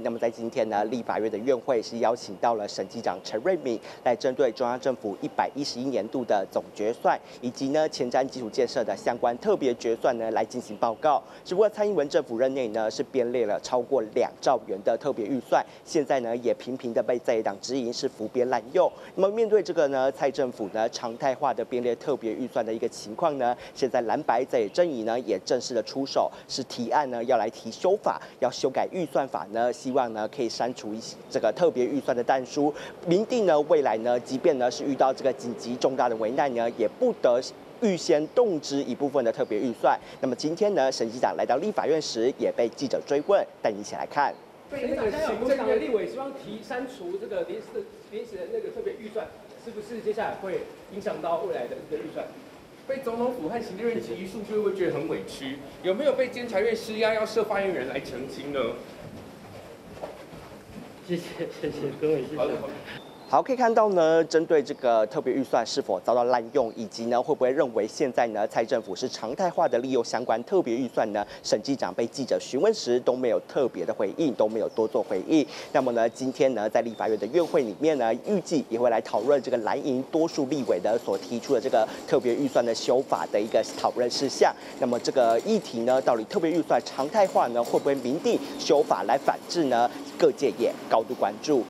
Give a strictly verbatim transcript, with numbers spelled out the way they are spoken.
那么在今天呢，立法院的院会是邀请到了审计长陈瑞敏来针对中央政府一百一十一年度的总决算以及呢前瞻基础建设的相关特别决算呢来进行报告。只不过蔡英文政府任内呢是编列了超过两兆元的特别预算，现在呢也频频的被在野党质疑是浮编滥用。那么面对这个呢，蔡政府呢常态化的编列特别预算的一个情况呢，现在蓝白在野阵营呢也正式的出手，是提案呢要来提修法，要修改预算法呢，希望呢可以删除一些这个特别预算的但书，明定呢未来呢，即便呢是遇到这个紧急重大的危难呢，也不得预先动支一部分的特别预算。那么今天呢，审计长来到立法院时，也被记者追问，带你一起来看。 对，那个行政院立委希望提删除这个临时临时的那个特别预算，是不是接下来会影响到未来的这个预算？ 被总统府和行政院起诉，就会觉得很委屈。有没有被监察院施压，要设发言人来澄清呢？ 谢谢谢谢各位，谢谢。 好，可以看到呢，针对这个特别预算是否遭到滥用，以及呢会不会认为现在呢蔡政府是常态化的利用相关特别预算呢？审计长被记者询问时都没有特别的回应，都没有多做回应。那么呢，今天呢在立法院的院会里面呢，预计也会来讨论这个蓝营多数立委的所提出的这个特别预算的修法的一个讨论事项。那么这个议题呢，到底特别预算常态化呢，会不会明定修法来反制呢？各界也高度关注。